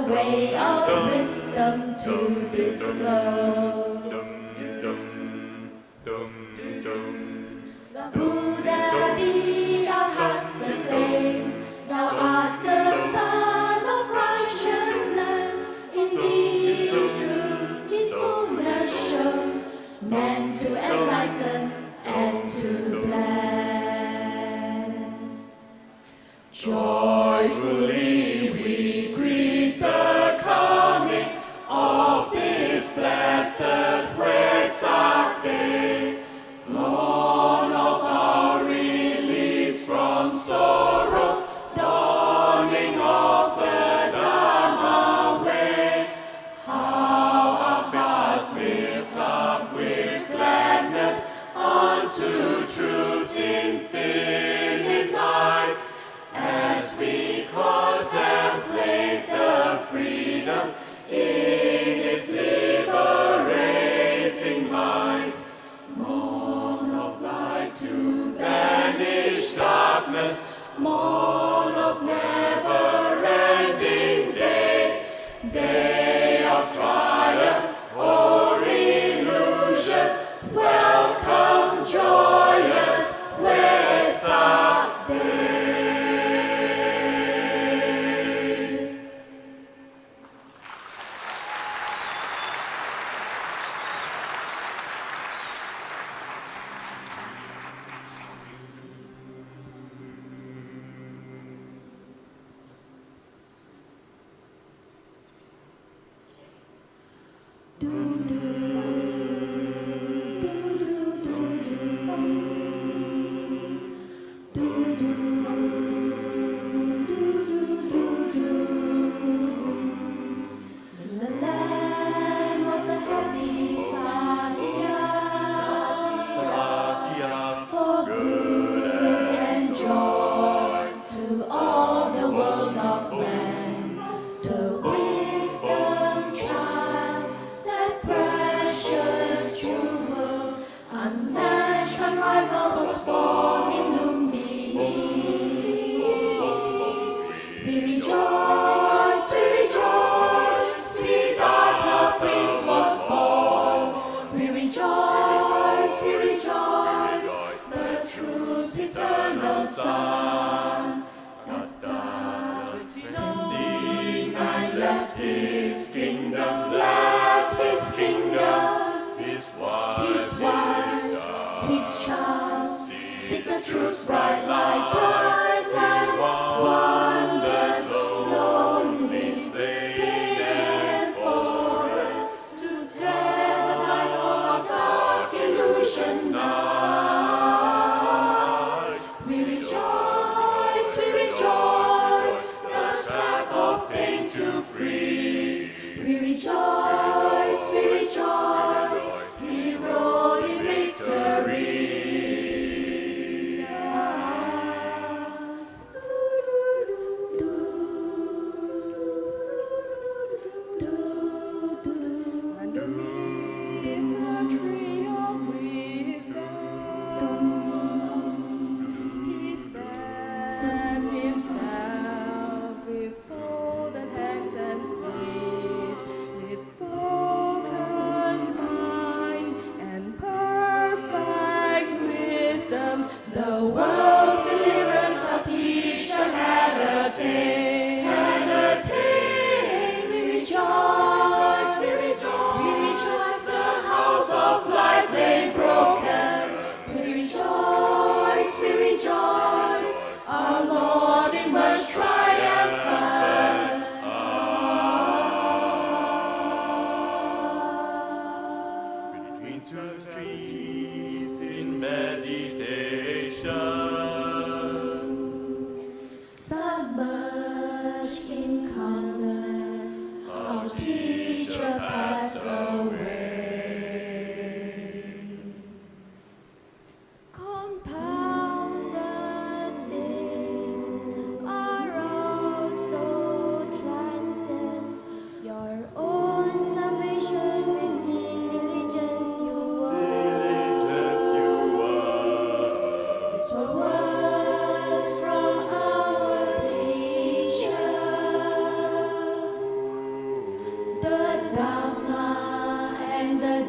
way of wisdom to disclose. The Buddha, thee our hearts acclaim. Thou art the Son of righteousness. In thee is truth in fullness shown, man to enlighten and to bless. Joyfully we greet the coming of this blessed Wesak Day, morn of our release from sorrow, dawning of the Dhamma way. How our hearts lift up with gladness unto truth's infinite light, as we contemplate the freedom in its liberating light. Morn of light to banish darkness, morn of never-ending day, day of triumph or illusion, welcome joyous Wesak Day. With folded hands and feet, with focus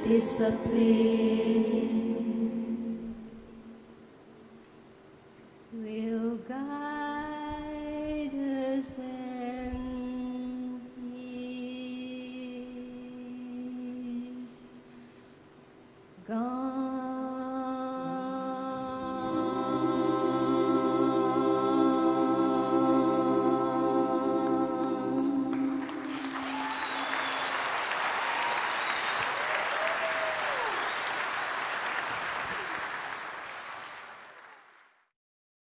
discipline.